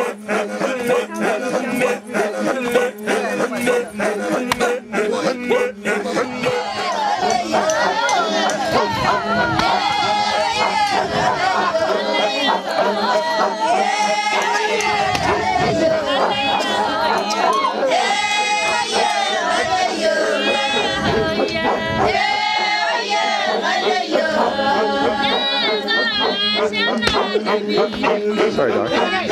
Sorry, Doc.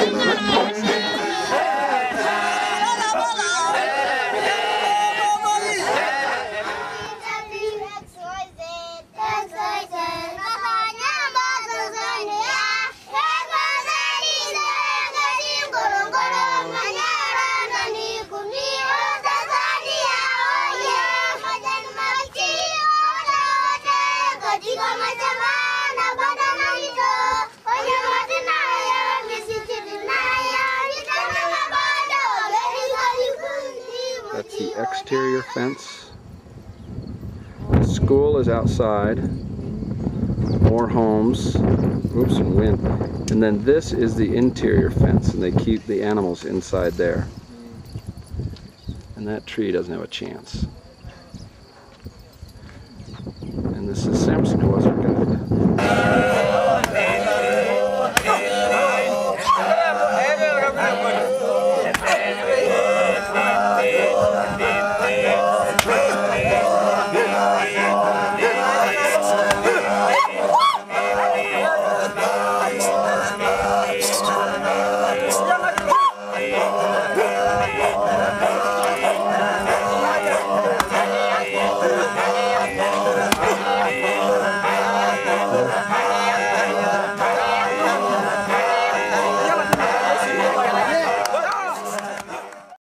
That's the exterior fence. The school is outside. More homes. Oops, and wind. And then this is the interior fence, and they keep the animals inside there. And that tree doesn't have a chance. And this is Samson, who was our guide.